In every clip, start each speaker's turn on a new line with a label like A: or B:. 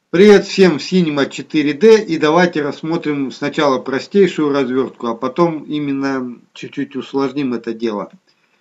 A: Привет всем в Cinema 4D, и давайте рассмотрим сначала простейшую развертку, а потом именно чуть-чуть усложним это дело.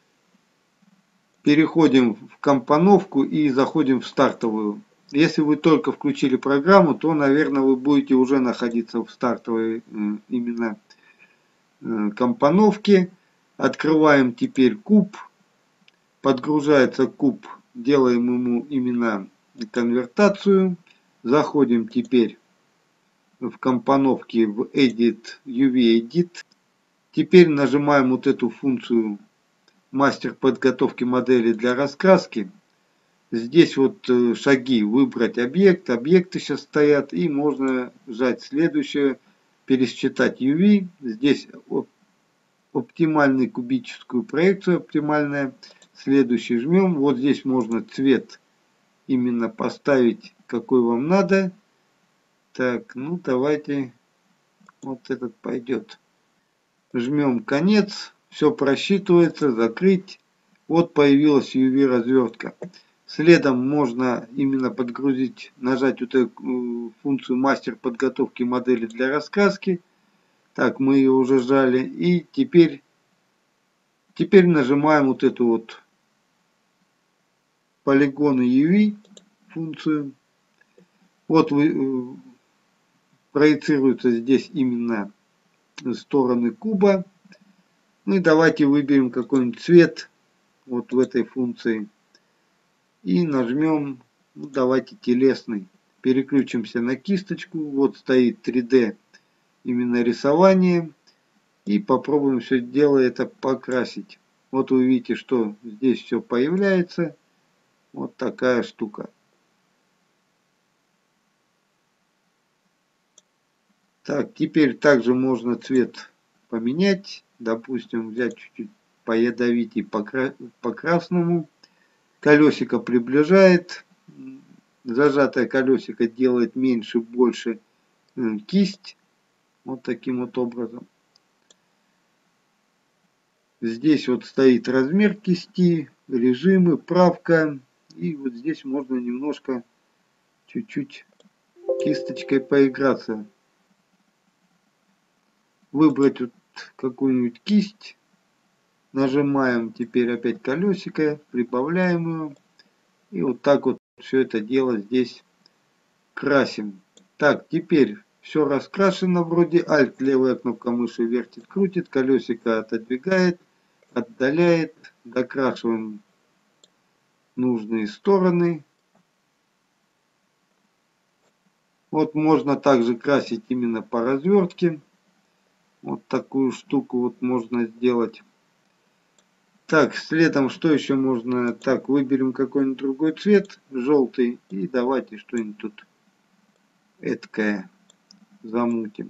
A: Переходим в компоновку и заходим в стартовую. Если вы только включили программу, то, наверное, вы будете уже находиться в стартовой именно компоновке. Открываем теперь куб. Подгружается куб, делаем ему именно конвертацию. Заходим теперь в компоновке в Edit, UV Edit. Теперь нажимаем вот эту функцию мастер подготовки модели для раскраски. Здесь вот шаги: выбрать объект, объекты сейчас стоят, и можно сжать следующее, пересчитать UV. Здесь оптимальную кубическую проекцию, оптимальная. Следующий жмем. Вот здесь можно цвет именно поставить, какой вам надо. Так, ну давайте вот этот пойдет. Жмем конец, все просчитывается, закрыть. Вот появилась UV развертка. Следом можно именно подгрузить, нажать вот эту функцию мастер подготовки модели для раскраски. Так, мы ее уже сжали. И теперь нажимаем вот эту вот полигоны UV функцию. Вот проецируются здесь именно стороны куба. Ну и давайте выберем какой-нибудь цвет вот в этой функции. И нажмем, ну, давайте телесный. Переключимся на кисточку. Вот стоит 3D именно рисование. И попробуем все дело это покрасить. Вот вы видите, что здесь все появляется. Вот такая штука. Так, теперь также можно цвет поменять. Допустим, взять чуть-чуть поядовить и по красному. Колесико приближает. Зажатое колесико делает меньше, больше кисть. Вот таким вот образом. Здесь вот стоит размер кисти, режимы, правка. И вот здесь можно немножко, чуть-чуть кисточкой поиграться. Выбрать вот какую-нибудь кисть. Нажимаем теперь опять колесико, прибавляем его. И вот так вот все это дело здесь красим. Так, теперь все раскрашено вроде. Alt, левая кнопка мыши вертит, крутит, колесико отодвигает, отдаляет. Докрашиваем нужные стороны. Вот можно также красить именно по развертке. Вот такую штуку вот можно сделать. Так, следом что еще можно? Так, выберем какой-нибудь другой цвет, желтый. И давайте что-нибудь тут эткое замутим.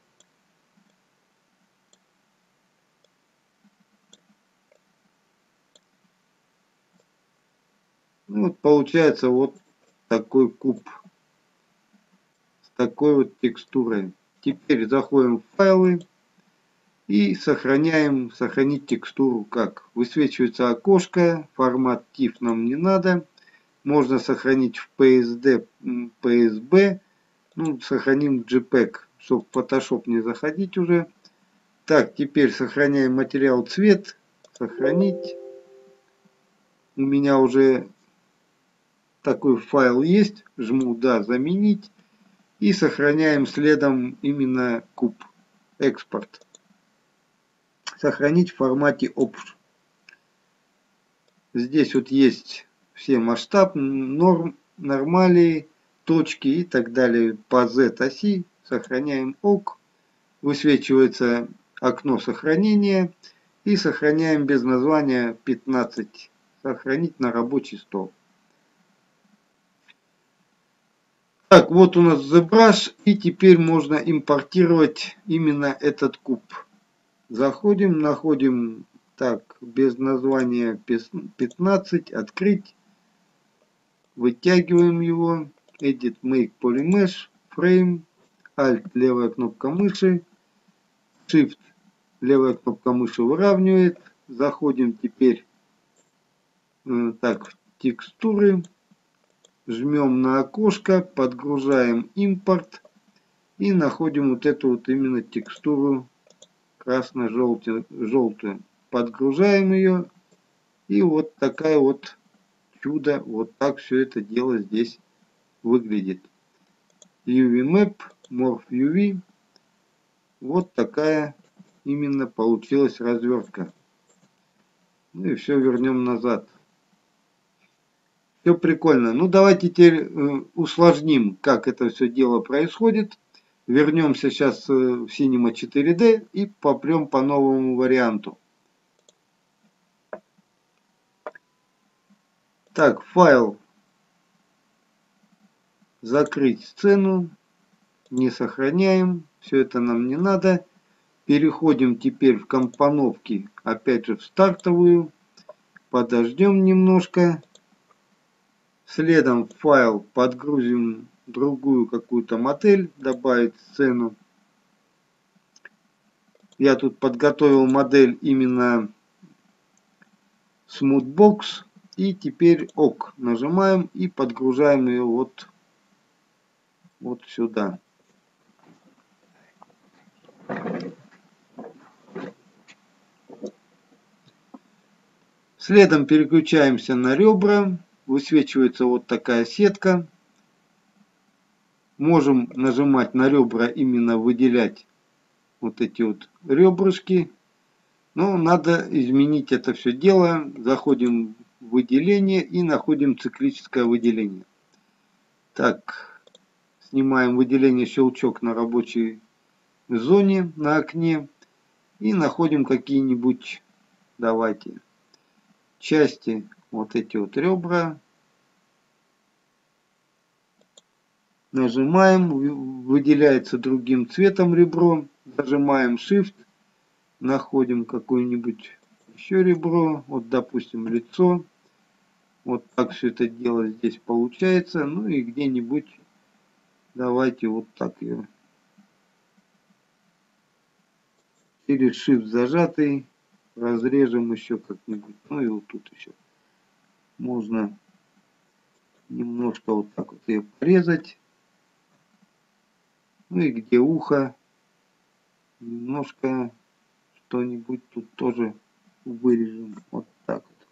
A: Ну, вот получается вот такой куб с такой вот текстурой. Теперь заходим в файлы и сохраняем, сохранить текстуру как. Высвечивается окошко, формат TIFF нам не надо. Можно сохранить в PSD, PSB, ну, сохраним JPEG, чтобы в Photoshop не заходить уже. Так, теперь сохраняем материал цвет, сохранить. У меня уже такой файл есть, жму да, заменить. И сохраняем следом именно куб, экспорт. Сохранить в формате OPF. Здесь вот есть все масштаб, норм, нормали, точки и так далее по Z-оси. Сохраняем ОК. Высвечивается окно сохранения. И сохраняем без названия 15. Сохранить на рабочий стол. Так, вот у нас ZBrush, и теперь можно импортировать именно этот куб. Заходим, находим, так, без названия 15, открыть, вытягиваем его, Edit, Make, Polymesh, Frame, Alt, левая кнопка мыши, Shift, левая кнопка мыши выравнивает. Заходим теперь, так, в текстуры. жмем на окошко, подгружаем импорт и находим вот эту вот именно текстуру красно-желтую. Подгружаем ее, и вот такая вот чудо, вот так все это дело здесь выглядит. UV Map, Morph UV. Вот такая именно получилась развертка. Ну и все, вернем назад. Все прикольно. Ну давайте теперь усложним, как это все дело происходит. Вернемся сейчас в Cinema 4D и попрем по новому варианту. Так, файл. Закрыть сцену. Не сохраняем. Все это нам не надо. Переходим теперь в компоновки. Опять же в стартовую. Подождем немножко. Следом в файл подгрузим другую какую-то модель. Добавить сцену. Я тут подготовил модель именно Smoothbox. И теперь ок. Нажимаем и подгружаем ее вот сюда. Следом переключаемся на ребра. Высвечивается вот такая сетка. Можем нажимать на ребра, именно выделять вот эти вот ребрышки. Но надо изменить это все дело. Заходим в выделение и находим циклическое выделение. Так, снимаем выделение, щелчок на рабочей зоне, на окне. И находим какие-нибудь, давайте, части, вот эти вот ребра. Нажимаем, выделяется другим цветом ребро. Зажимаем Shift, находим какое-нибудь еще ребро. Вот, допустим, лицо. Вот так все это дело здесь получается. Ну и где-нибудь давайте вот так ее. Через Shift зажатый разрежем еще как-нибудь. Ну и вот тут еще. Можно немножко вот так вот ее порезать. Ну и где ухо. Немножко что-нибудь тут тоже вырежем. Вот так вот.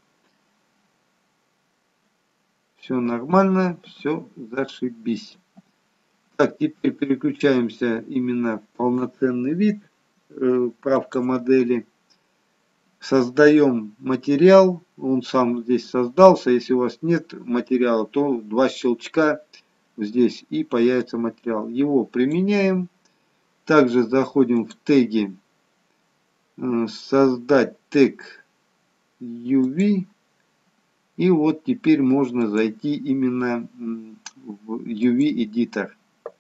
A: Все нормально, все зашибись. Так, теперь переключаемся именно в полноценный вид. Правка модели. Создаем материал. Он сам здесь создался. Если у вас нет материала, то два щелчка здесь и появится материал. Его применяем. Также заходим в теги. Создать тег UV. И вот теперь можно зайти именно в UV Editor.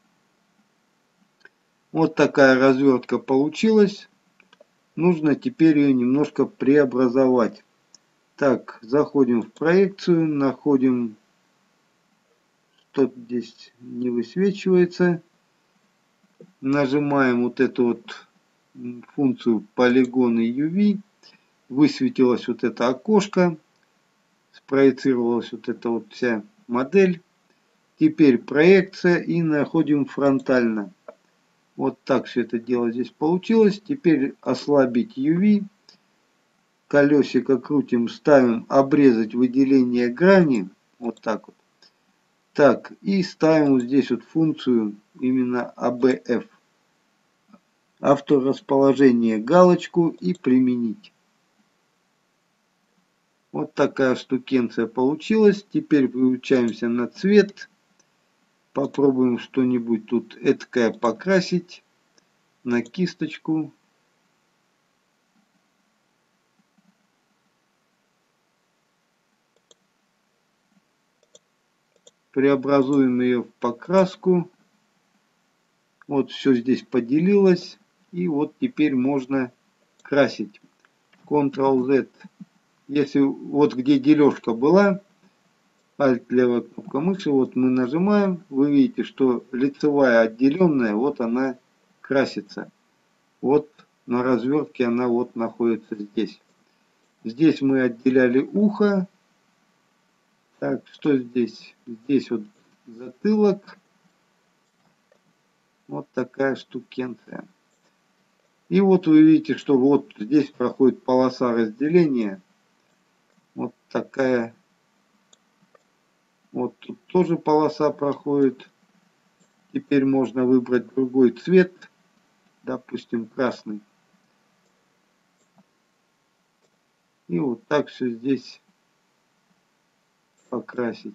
A: Вот такая развертка получилась. Нужно теперь ее немножко преобразовать. Так, заходим в проекцию, находим, что здесь не высвечивается. Нажимаем вот эту вот функцию полигоны UV. Высветилось вот это окошко. Спроецировалась вот эта вот вся модель. Теперь проекция и находим фронтально. Вот так все это дело здесь получилось. Теперь ослабить UV. Колесико крутим, ставим обрезать выделение грани. Вот так вот. Так, и ставим вот здесь вот функцию именно ABF. Авторасположение, галочку и применить. Вот такая штукенция получилась. Теперь выключаемся на цвет. Попробуем что-нибудь тут эткое покрасить на кисточку. Преобразуем ее в покраску. Вот все здесь поделилось. И вот теперь можно красить. Ctrl-Z. Если вот где дележка была, Alt левая кнопка мыши, вот мы нажимаем, вы видите, что лицевая отделенная, вот она красится. Вот на развертке она вот находится здесь. Здесь мы отделяли ухо. Так, что здесь? Здесь вот затылок. Вот такая штукенция. И вот вы видите, что вот здесь проходит полоса разделения. Вот такая. Вот тут тоже полоса проходит. Теперь можно выбрать другой цвет. Допустим, красный. И вот так все здесь покрасить.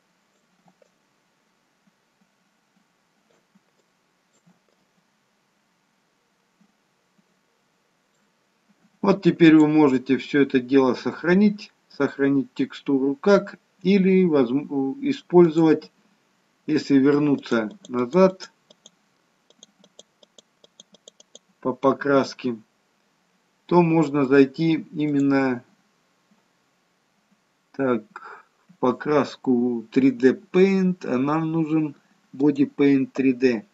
A: Вот теперь вы можете все это дело сохранить текстуру как, или использовать, если вернуться назад по покраске, то можно зайти именно так, в покраску 3D Paint, а нам нужен Body Paint 3D.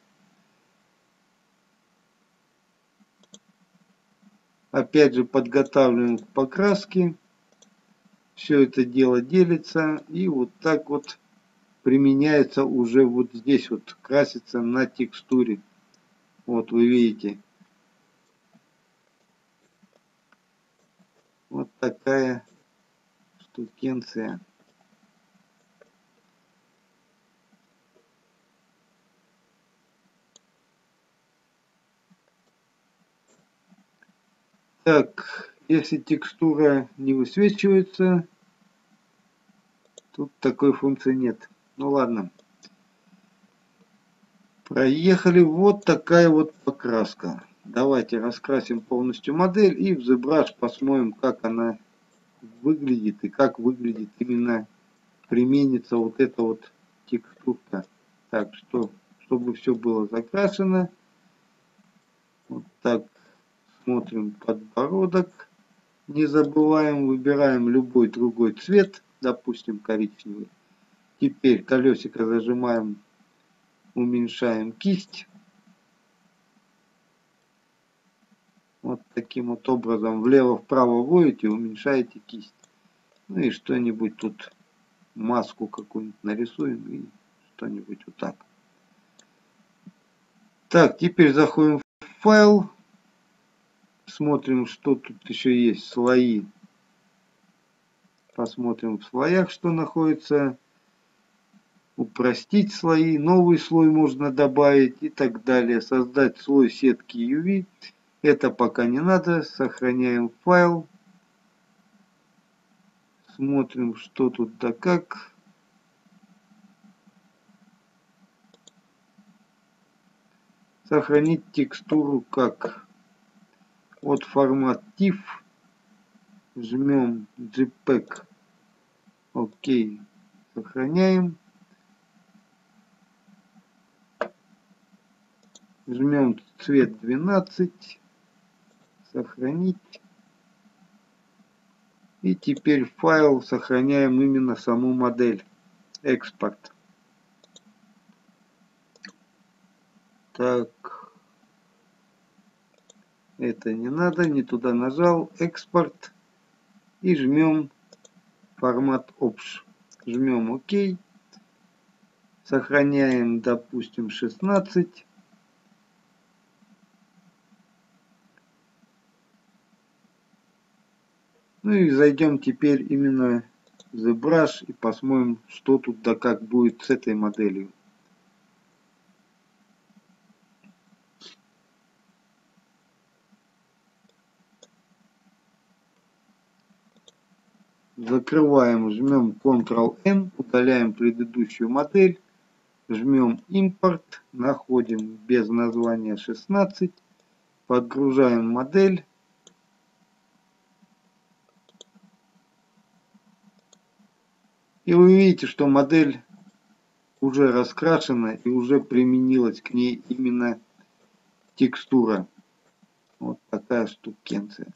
A: Опять же подготавливаем к покраске. Все это дело делится и вот так вот применяется уже вот здесь вот, красится на текстуре. Вот вы видите. Вот такая штукенция. Так, если текстура не высвечивается, тут такой функции нет. Ну ладно. Проехали. Вот такая вот покраска. Давайте раскрасим полностью модель и в ZBrush посмотрим, как она выглядит и как выглядит именно применится вот эта вот текстурка. Так, чтобы все было закрашено. Вот так смотрим подбородок. Не забываем, выбираем любой другой цвет, допустим коричневый. Теперь колесико зажимаем, уменьшаем кисть. Вот таким вот образом влево-вправо водите, уменьшаете кисть. Ну и что-нибудь тут, маску какую-нибудь нарисуем и что-нибудь вот так. Так, теперь заходим в файл. Смотрим, что тут еще есть. Слои. Посмотрим в слоях, что находится. Упростить слои. Новый слой можно добавить и так далее. Создать слой сетки UV. Это пока не надо. Сохраняем файл. Смотрим, что тут да как. Сохранить текстуру как. Вот формат TIFF. Жмем JPEG. Окей. Сохраняем. Жмем цвет 12. Сохранить. И теперь файл сохраняем именно саму модель. Экспорт. Так. Это не надо. Не туда нажал. Экспорт. И жмем формат OPS. Жмем ОК. Сохраняем, допустим, 16. Ну и зайдем теперь именно в ZBrush и посмотрим, что тут да как будет с этой моделью. Закрываем, жмем Ctrl-N, удаляем предыдущую модель, жмем импорт, находим без названия 16, подгружаем модель. И вы видите, что модель уже раскрашена и уже применилась к ней именно текстура. Вот такая штукенция.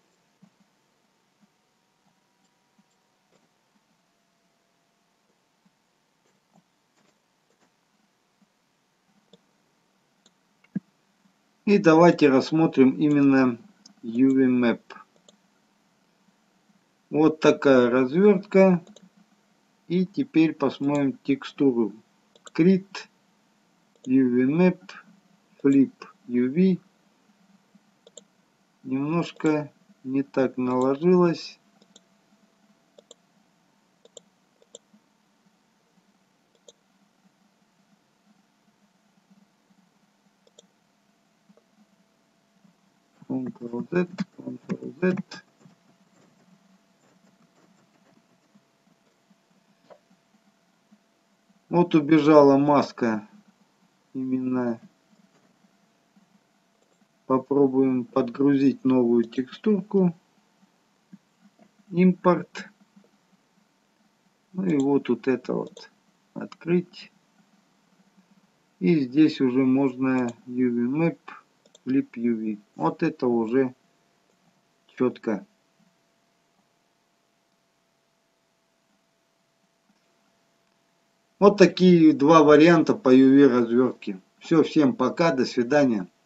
A: И давайте рассмотрим именно UV Map. Вот такая развертка. И теперь посмотрим текстуру. Crit, UV Map, Flip UV. Немножко не так наложилось. Ctrl-Z, Ctrl-Z. Вот убежала маска. Именно попробуем подгрузить новую текстурку. Импорт. Ну и вот это вот открыть. И здесь уже можно UV Map, Flip UV. Вот это уже четко. Вот такие два варианта по UV развертке. Все, всем пока, до свидания.